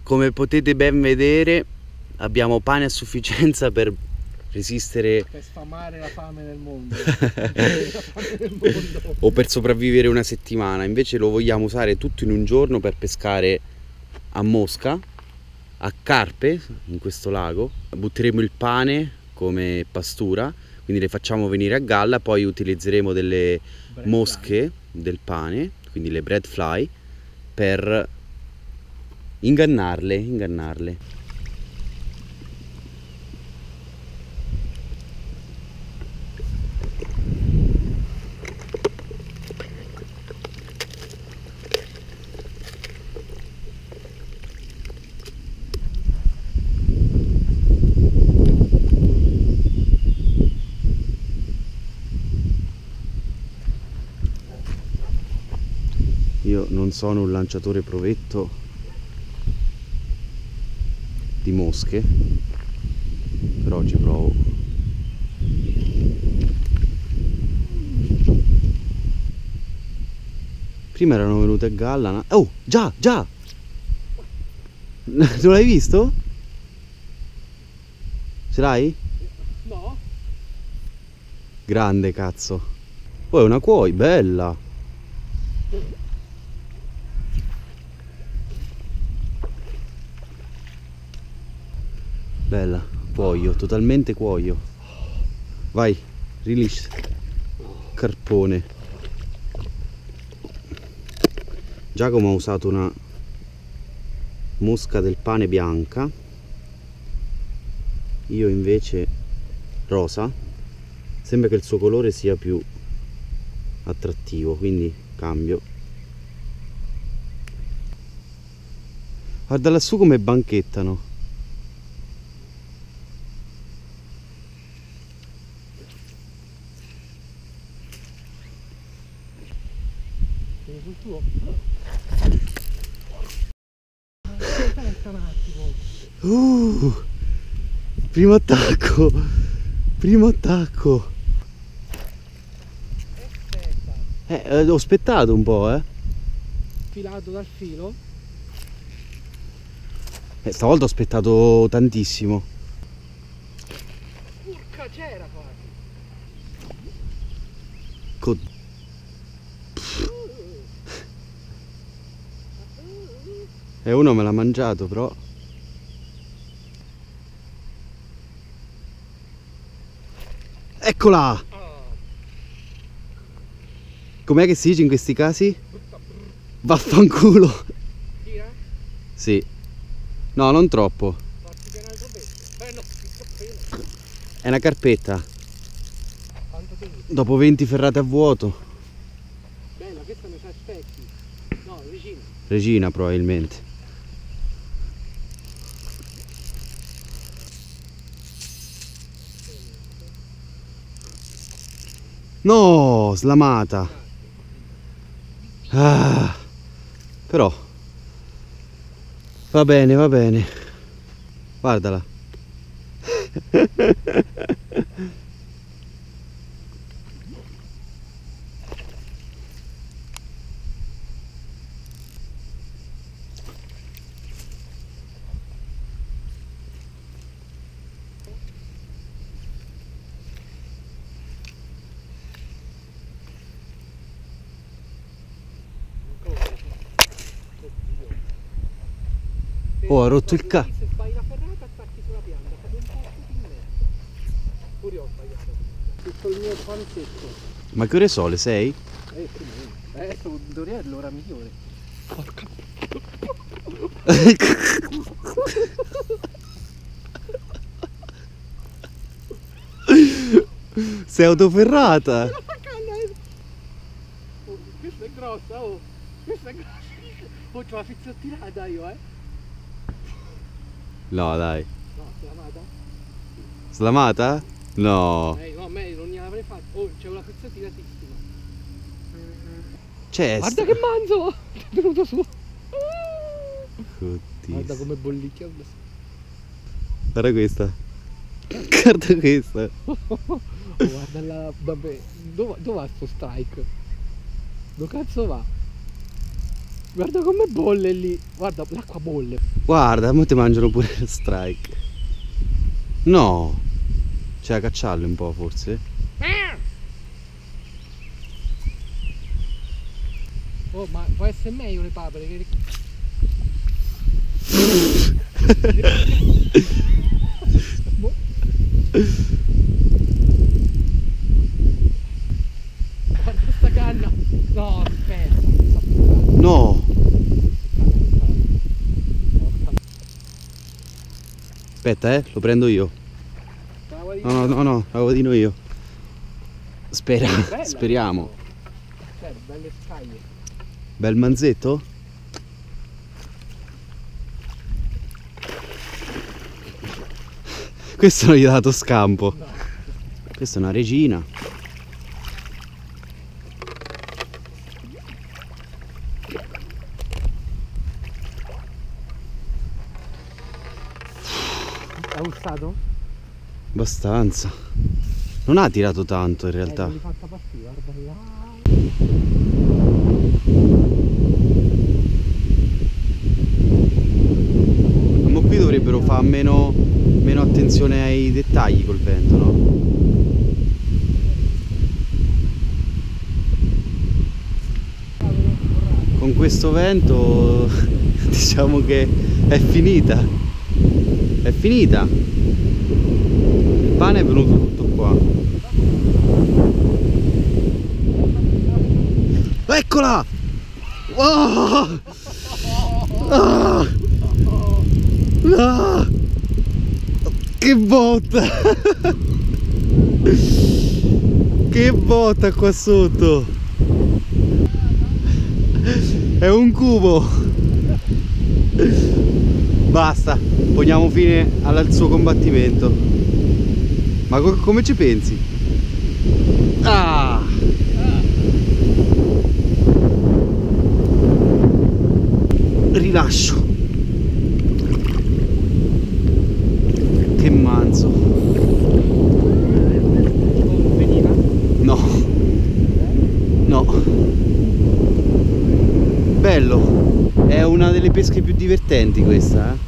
Come potete ben vedere abbiamo pane a sufficienza per resistere, per sfamare la fame nel mondo. La fame nel mondo. o per sopravvivere una settimana. Invece lo vogliamo usare tutto in un giorno per pescare a mosca, a carpe in questo lago. Butteremo il pane come pastura, quindi le facciamo venire a galla, poi utilizzeremo delle mosche del pane, quindi le bread fly, per ingannarle. Io non sono un lanciatore provetto di mosche, però ci provo. Prima erano venute a galla. Oh, già! Non l'hai visto? Ce l'hai? No. Grande cazzo. Poi è una cuoi, bella. Bella, cuoio, totalmente cuoio. Vai, release. Carpone. Giacomo ha usato una mosca del pane bianca, io invece rosa. Sembra che il suo colore sia più attrattivo, quindi cambio. Guarda lassù come banchettano. Sul tuo. Aspetta un attimo. Primo attacco. Primo attacco. Aspetta. Ho aspettato un po', Filato dal filo. Stavolta ho aspettato tantissimo. Urca, c'era quasi. E uno me l'ha mangiato, però. Eccola! Com'è che si dice in questi casi? Vaffanculo! Tira? Sì. No, non troppo. Fatti pianare il pesce. No, troppo. È una carpetta. Quanto tiri? Dopo 20 ferrate a vuoto. Bella, questa mi sa specchi. No, vicino. Regina probabilmente. No, slamata. Ah, però va bene, va bene. Guardala. Oh, ha rotto il cazzo. Se sbagli la ferrata attacchi sulla pianta, fate un po' in mezzo. Pure io ho sbagliato. Tutto il mio pane secco. Ma che ore sono? Le 6? Doria è l'ora migliore. Porca. Sei autoferrata? Oh, questa è grossa, oh. Questa è grossa. Oh, c'ho la fizzottinata io, No, dai. No, slamata? Slamata? No. No, meglio, non gliel'avrei fatta. Oh, c'è una fizzottinatissima. C'è. Guarda che manzo! È venuto su. Oddio. Guarda come bollicchia. Guarda questa. Guarda questa. Oh, guarda la. Vabbè, dove va sto strike? Dove cazzo va? Guarda come bolle lì. Guarda, l'acqua bolle. Guarda, mo ti mangiano pure lo strike. No. C'è da cacciarlo un po' forse. Oh, ma può essere meglio le papere che... Guarda questa canna. No, aspetta. No. Aspetta, lo prendo io. No, la guadino io. Speriamo. Belle scaglie. Bel manzetto? Questo non gli ha dato scampo. No. Questa è una regina. Ha ursato? Abbastanza. Non ha tirato tanto in realtà. Non li fatta partire, guarda là. Ma qui dovrebbero fare meno attenzione ai dettagli col vento, no? Con questo vento diciamo che è finita. È finita. Il pane è venuto tutto qua. Eccola! Oh! Ah! Ah! Che botta! Che botta qua sotto! È un cubo! Basta, poniamo fine al suo combattimento. Ma come ci pensi? Ah! Rilascio. Che manzo. No. No. Bello. È una delle pesche più divertenti questa, eh?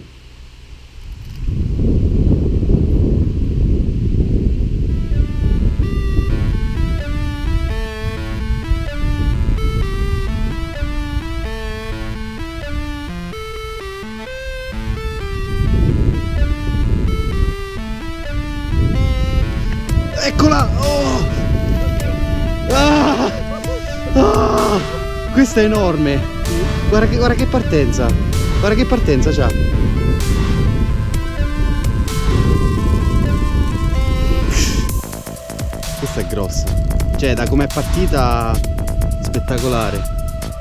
Eccola! Oh! Ah! Ah! Questa è enorme! Guarda che partenza! Guarda che partenza c'ha! Questa è grossa! Cioè, da com'è partita, spettacolare!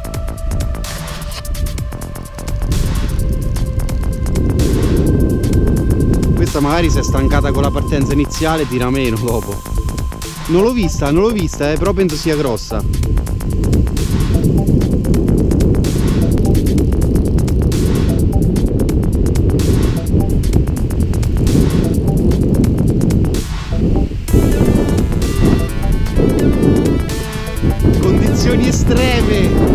Questa magari si è stancata con la partenza iniziale, tira meno dopo. Non l'ho vista, però penso sia grossa. Condizioni estreme.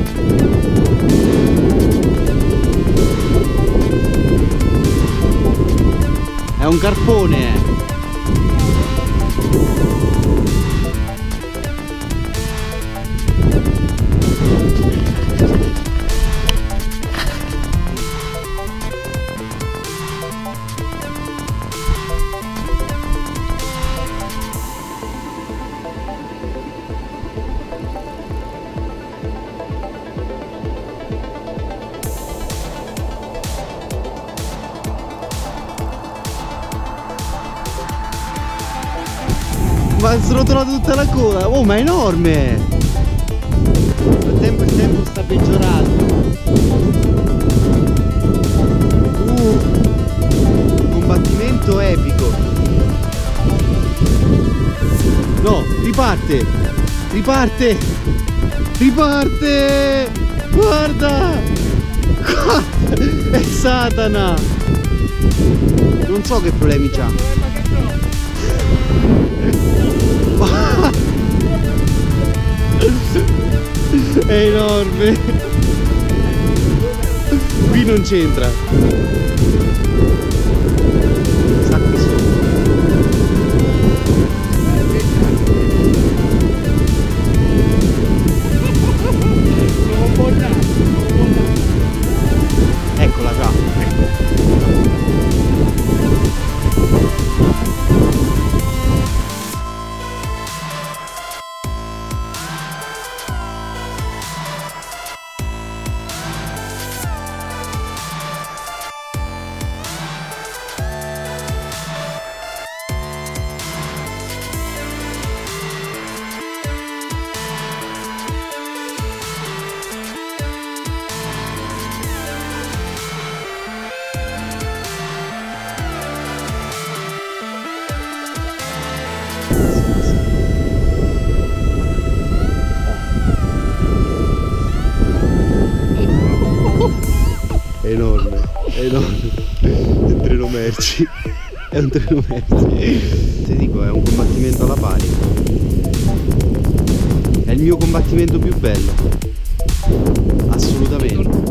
È un carpone. Ma ha srotolato tutta la coda. Oh, ma è enorme. Nel frattempo il tempo sta peggiorando. Combattimento epico. No, riparte. Riparte. Riparte. Guarda. È Satana. Non so che problemi c'ha. È enorme. Qui non c'entra. Sta qui sotto. Eccola qua. Enorme, enorme. È un treno merci. È un treno merci. Ti dico, è un combattimento alla pari. È il mio combattimento più bello. Assolutamente.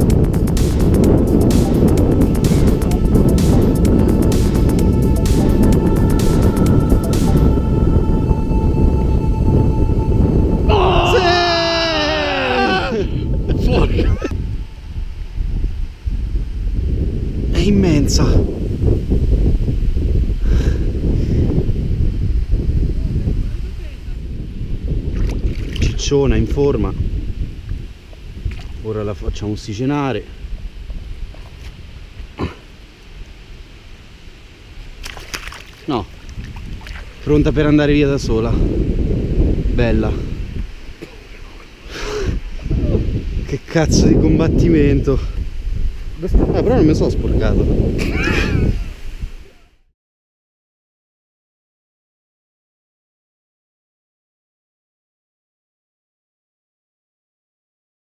È immensa. Cicciona in forma. Ora la facciamo ossigenare. No, pronta per andare via da sola. Bella. Che cazzo di combattimento. Però non mi sono sporcato.